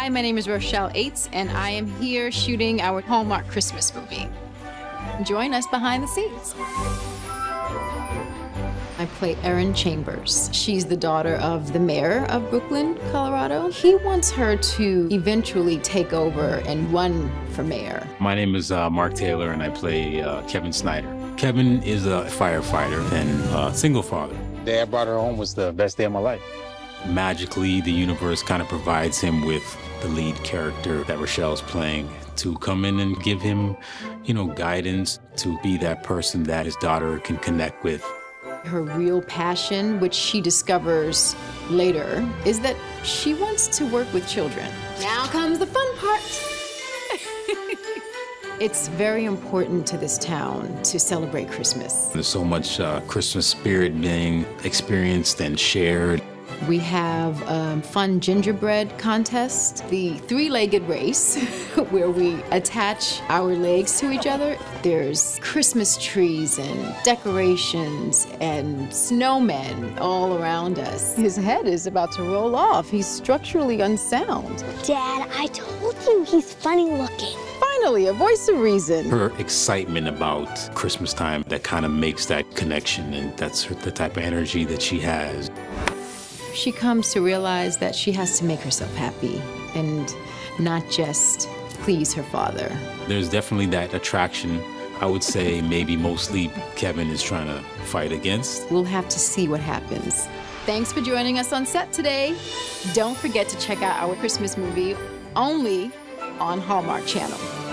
Hi, my name is Rochelle Aytes, and I am here shooting our Hallmark Christmas movie. Join us behind the scenes. I play Erin Chambers. She's the daughter of the mayor of Brooklyn, Colorado. He wants her to eventually take over and run for mayor. My name is Mark Taylor, and I play Kevin Snyder. Kevin is a firefighter and a single father. The day I brought her home was the best day of my life. Magically, the universe kind of provides him with the lead character that Rochelle's playing to come in and give him, guidance to be that person that his daughter can connect with. Her real passion, which she discovers later, is that she wants to work with children. Now comes the fun part. It's very important to this town to celebrate Christmas. There's so much Christmas spirit being experienced and shared. We have a fun gingerbread contest, the three-legged race, where we attach our legs to each other. There's Christmas trees and decorations and snowmen all around us. His head is about to roll off. He's structurally unsound. Dad, I told you he's funny looking. Finally, a voice of reason. Her excitement about Christmas time, that kind of makes that connection, and that's the type of energy that she has. She comes to realize that she has to make herself happy and not just please her father. There's definitely that attraction. I would say maybe mostly Kevin is trying to fight against. We'll have to see what happens. Thanks for joining us on set today. Don't forget to check out our Christmas movie only on Hallmark Channel.